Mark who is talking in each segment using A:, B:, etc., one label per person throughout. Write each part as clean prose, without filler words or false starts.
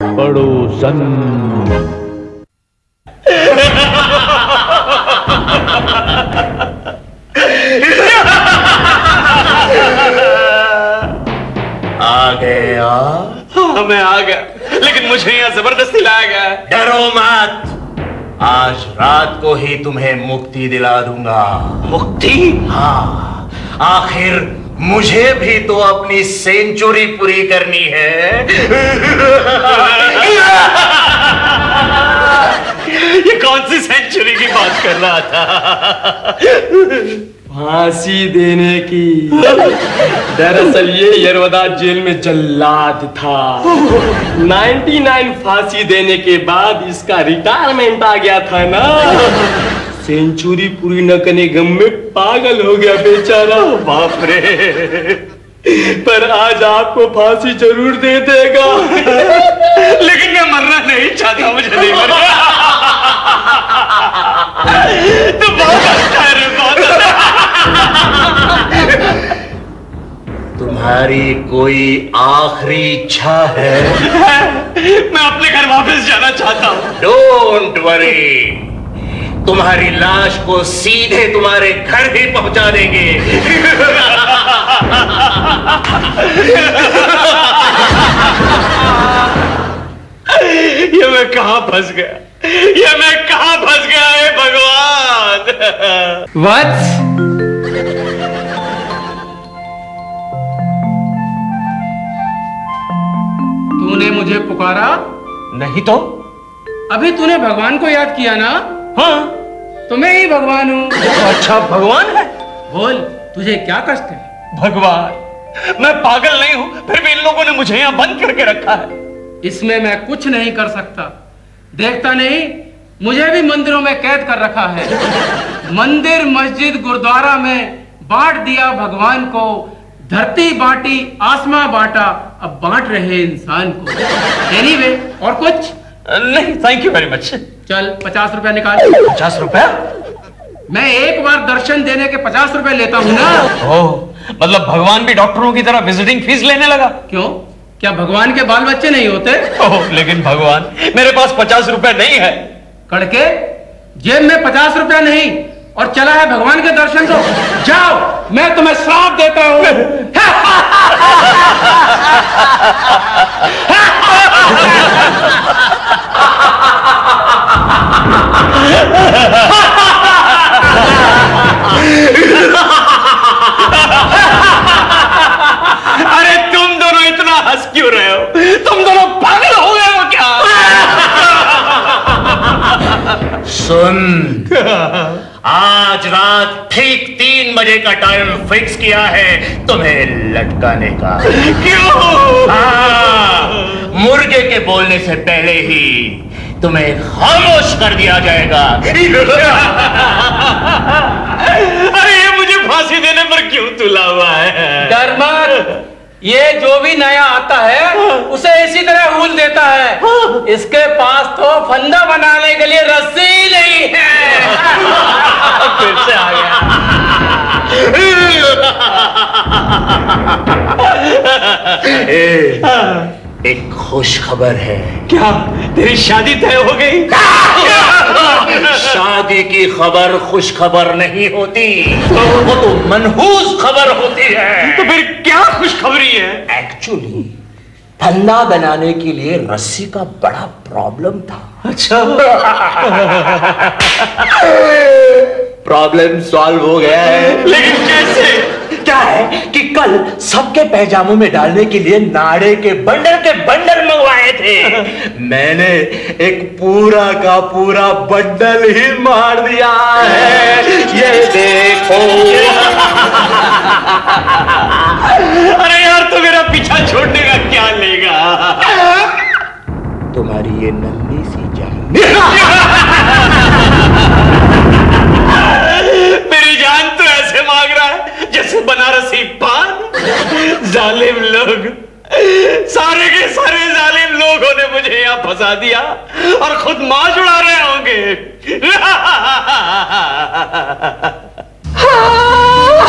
A: पड़ोसन।
B: आ गए आप?
C: हाँ, मैं आ गया, लेकिन मुझे यहाँ जबरदस्ती लाया गया।
B: डरो मत, आज रात को ही तुम्हें मुक्ति दिला दूंगा।
C: मुक्ति?
B: हाँ, आखिर मुझे भी तो अपनी सेंचुरी पूरी करनी है।
C: ये कौन सी सेंचुरी की बात कर रहा था?
D: फांसी देने की। दरअसल ये यरवदा जेल में जल्लाद था। 99 फांसी देने के बाद इसका रिटायरमेंट आ गया था ना, सेंचुरी पूरी न करने गम में पागल हो गया बेचारा।
C: बाप रे,
D: पर आज आपको फांसी जरूर दे देगा।
C: लेकिन मैं मरना नहीं चाहता, मुझे नहीं मरना। तो बहुत अच्छा है रे, बहुत अच्छा।
B: तुम्हारी कोई आखिरी इच्छा है?
C: मैं अपने घर वापस जाना चाहता हूँ।
B: डोंट वरी, तुम्हारी लाश को सीधे तुम्हारे घर ही पहुंचा देंगे।
C: ये मैं कहां फंस गया, ये मैं कहां फंस गया है भगवान।
D: वत्स, तूने मुझे पुकारा?
C: नहीं तो?
D: अभी तूने भगवान को याद किया ना?
C: हाँ,
D: तो मैं ही भगवान हूँ।
C: अच्छा भगवान है?
D: बोल, तुझे क्या कष्ट है?
C: भगवान, मैं पागल नहीं हूं, फिर भी इन लोगों ने मुझे यहाँ बंद करके रखा है।
D: इसमें मैं कुछ नहीं कर सकता। देखता नहीं, मुझे भी मंदिरों में कैद कर रखा है। मंदिर, मस्जिद, गुरुद्वारा में बांट दिया भगवान को। धरती बांटी, आसमां बांटा, अब बांट रहे इंसान को। एनीवे, और कुछ
C: नहीं, थैंक यू वेरी मच।
D: चल 50 रुपया निकाल।
C: 50 रुपया?
D: मैं एक बार दर्शन देने के 50 रुपए लेता हूँ ना।
C: ओह, मतलब भगवान भी डॉक्टरों की तरह विजिटिंग फीस लेने लगा?
D: क्यों, क्या भगवान के बाल बच्चे नहीं होते?
C: ओह, लेकिन भगवान, मेरे पास 50 रुपए नहीं है।
D: कड़के, जेब में 50 रुपया नहीं और चला है भगवान के दर्शन को। जाओ, मैं तुम्हें श्राप देता हूँ।
C: अरे तुम दोनों इतना हंस क्यों रहे हो? तुम दोनों पागल हो गए हो क्या?
B: सुन, आज रात ठीक 3 बजे का टाइम फिक्स किया है तुम्हें लटकाने का।
C: क्यों?
B: हाँ, मुर्गे के बोलने से पहले ही तुम्हें खामोश कर दिया जाएगा।
C: अरे ये मुझे फांसी देने पर क्यों तुला हुआ है?
D: डर मत, ये जो भी नया आता है उसे इसी तरह हूल देता है। इसके पास तो फंदा बनाने के लिए रस्सी नहीं है।
C: फिर से आ गया।
B: एक खुश खबर है।
C: क्या, तेरी शादी तय हो गई?
B: शादी की खबर खुश खबर नहीं होती, वो तो मनहूस खबर होती है।
C: तो फिर क्या खुशखबरी है?
B: एक्चुअली फंदा बनाने के लिए रस्सी का बड़ा प्रॉब्लम था।
C: अच्छा।
B: प्रॉब्लम सॉल्व हो गया है।
C: लेकिन कैसे?
B: क्या है कि कल सबके पैजामों में डालने के लिए नाड़े के बंडल मंगवाए थे। मैंने एक पूरा का पूरा बंडल ही मार दिया है। ये देखो।
C: अरे यार, तो मेरा पीछा छोड़ने का क्या लेगा?
B: तुम्हारी ये नन्ही सी जान।
C: मेरी जान तो ऐसे मांग रहा है जैसे बनारसी पान। जालिम लोग, सारे के सारे जालिम लोगों ने मुझे यहाँ फंसा दिया और खुद मौज उड़ा रहे होंगे।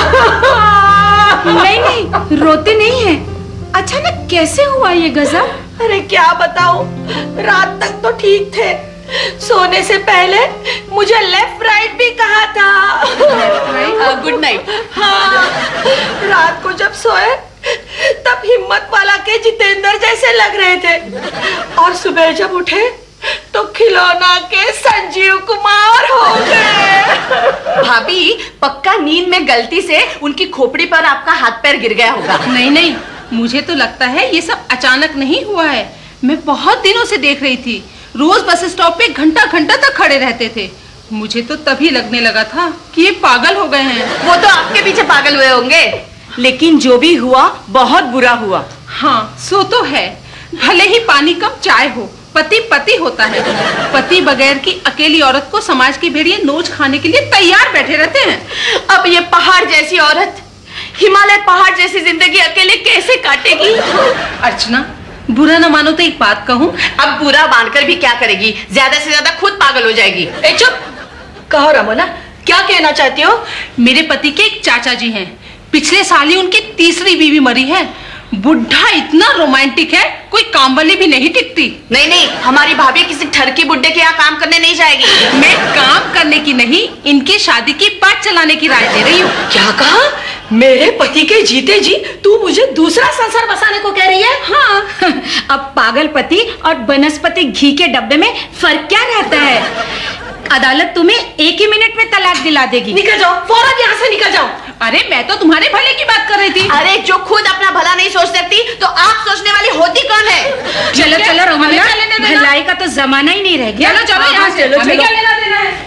E: नहीं, रोते नहीं है। अचानक कैसे हुआ ये गजब?
A: अरे क्या बताऊं, रात तक तो ठीक थे, सोने से पहले मुझे लेफ्ट राइट भी कहा था।
E: Good night.
A: हाँ, रात को जब सोए तब हिम्मत वाला के जितेंद्र जैसे लग रहे थे, और सुबह जब उठे तो खिलौना के संजीव कुमार हो गए।
E: भाभी, पक्का नींद में गलती से उनकी खोपड़ी पर आपका हाथ पैर गिर गया होगा।
F: नहीं नहीं, मुझे तो लगता है ये सब अचानक नहीं हुआ है। मैं बहुत दिनों से देख रही थी, रोज बस स्टॉप पे घंटा घंटा तक खड़े रहते थे। मुझे तो तभी लगने लगा था कि ये पागल हो गए हैं।
E: वो तो आपके पीछे पागल हुए होंगे, लेकिन जो भी हुआ बहुत बुरा हुआ।
F: हाँ, सो तो है। भले ही पानी कम चाय हो, पति पति होता है। पति बगैर की अकेली औरत को समाज की भेड़िए नोच खाने के लिए तैयार बैठे रहते हैं।
E: अब ये पहाड़ जैसी औरत हिमालय पहाड़ जैसी जिंदगी अकेले कैसे काटेगी?
F: अर्चना, बुरा न मानो तो एक बात कहूँ।
E: अब बुरा मानकर भी क्या करेगी, ज्यादा से ज्यादा खुद पागल हो जाएगी।
A: चुप कहो रमोना, क्या कहना चाहती हो?
F: मेरे पति के एक चाचा जी हैं, पिछले साल ही उनकी तीसरी बीवी मरी है। बुढ़ा इतना रोमांटिक है, कोई काम वाली भी नहीं टिकती।
E: नहीं नहीं, हमारी भाभी किसी ठरकी बुड्ढे के यहाँ काम करने नहीं जाएगी।
F: मैं काम करने की नहीं, इनकी शादी की बात चलाने की राय दे रही हूँ।
A: क्या कहा? मेरे पति के जीते जी तू मुझे दूसरा संसार बसाने को कह रही है?
E: हाँ, अब पागल पति और बनस्पति घी के डब्बे में फर्क क्या रहता है? अदालत तुम्हें एक ही मिनट में तलाक दिला देगी।
A: निकल जाओ, फौरन यहाँ से निकल जाओ।
F: अरे मैं तो तुम्हारे भले की बात कर रही थी।
E: अरे जो खुद अपना भला नहीं सोच सकती तो आप सोचने वाली होती कौन है? चलो चलो रोमना, भलाई का तो जमाना ही नहीं रह गया।
F: चलो चलो यहाँ से, हमें क्या लेना देना है?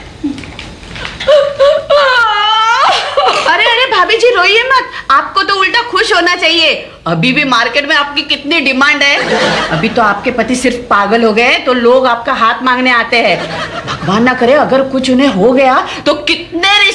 E: अरे अरे भाभी जी रोइए मत, आपको तो उल्टा खुश होना चाहिए। अभी भी मार्केट में आपकी कितनी डिमांड है। अभी तो आपके पति सिर्फ पागल हो गए तो लोग आपका हाथ मांगने आते हैं। भगवान ना करे अगर कुछ उन्हें हो गया तो कितने